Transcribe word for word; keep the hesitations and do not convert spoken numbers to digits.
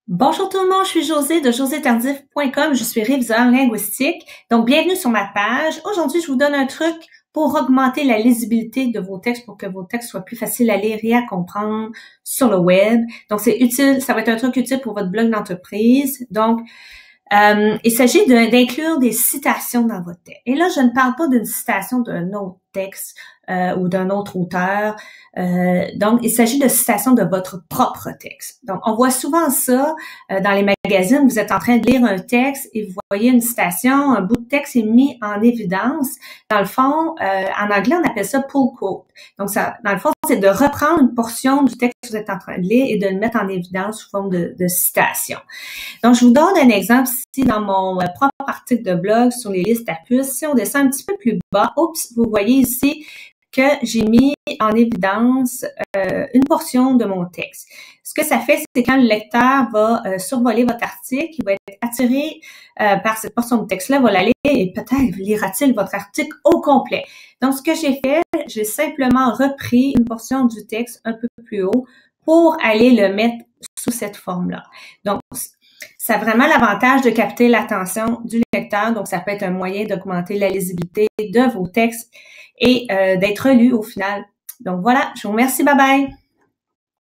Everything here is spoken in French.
Bonjour tout le monde, je suis Josée de josé tardif point com, je suis réviseur linguistique. Donc, bienvenue sur ma page. Aujourd'hui, je vous donne un truc pour augmenter la lisibilité de vos textes pour que vos textes soient plus faciles à lire et à comprendre sur le web. Donc, c'est utile, ça va être un truc utile pour votre blog d'entreprise. Donc, euh, il s'agit d'inclure des citations dans votre texte. Et là, je ne parle pas d'une citation d'un autre texte euh, ou d'un autre auteur. Euh, donc, il s'agit de citations de votre propre texte. Donc, on voit souvent ça euh, dans les magazines. Vous êtes en train de lire un texte et vous voyez une citation, un bout de texte est mis en évidence. Dans le fond, euh, en anglais, on appelle ça pull quote. Donc, ça, dans le fond, c'est de reprendre une portion du texte que vous êtes en train de lire et de le mettre en évidence sous forme de, de citation. Donc, je vous donne un exemple ici dans mon euh, propre article de blog sur les listes à puces. Si on descend un petit peu plus bas, oups, vous voyez ici que j'ai mis en évidence euh, une portion de mon texte. Ce que ça fait, c'est quand le lecteur va euh, survoler votre article, il va être attiré euh, par cette portion de texte-là, va la lire et peut-être lira-t-il votre article au complet. Donc, ce que j'ai fait, j'ai simplement repris une portion du texte un peu plus haut pour aller le mettre sous cette forme-là. Donc, ça a vraiment l'avantage de capter l'attention du lecteur, donc ça peut être un moyen d'augmenter la lisibilité de vos textes et euh, d'être lu au final. Donc voilà, je vous remercie, bye bye!